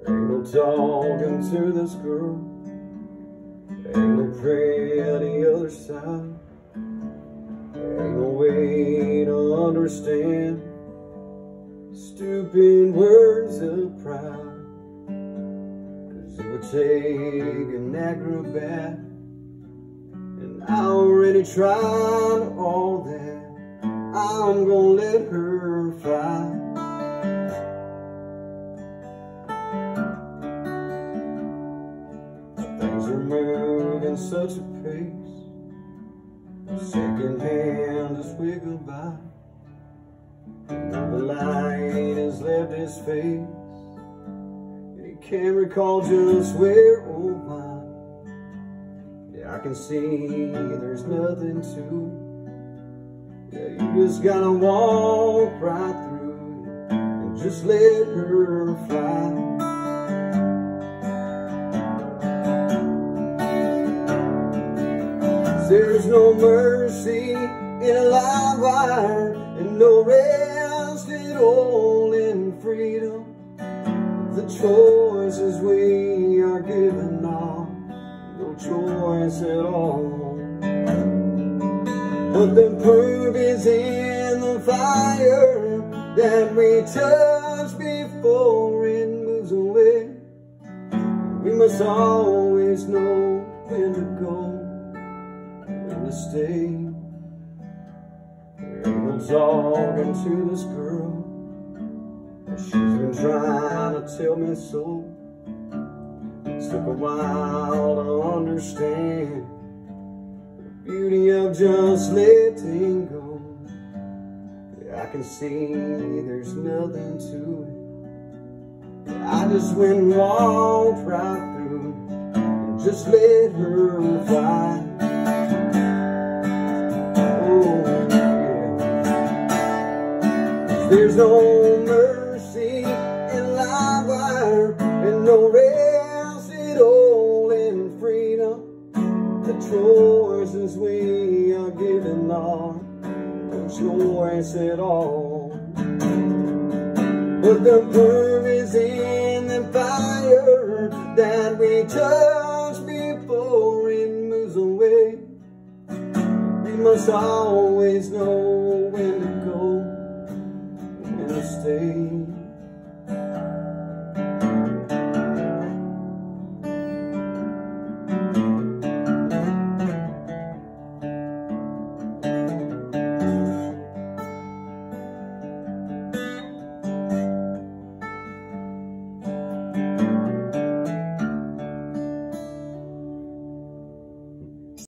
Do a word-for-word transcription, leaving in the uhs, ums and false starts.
Ain't no talking to this girl, ain't no pretty other side, ain't no way to understand stupid words of pride. Cause it would take an acrobat, and I already tried all that. I'm gonna let her fly. Things are moving such a pace, second hand as we go by. The light has left his face, and he can't recall just where or why. Yeah, I can see there's nothing to it. Yeah, you just gotta walk right through it and just let her fly. There's no mercy in a live wire, and no rest at all in freedom. The choices we are given are no choice at all. But the proof is in the fire that we touch before it moves away. We must always know when to go, to stay. There ain't no talking to this girl, she's been trying to tell me so. It took a while to understand the beauty of just letting go. Yeah, I can see there's nothing to it. Yeah, I just went and walked right through and just let her fly. There's no mercy in live wire, and no rest at all in freedom. The choices we are given are no choice at all. But the proof is in the fire that we touch before it moves away. We must always know when to go, stay.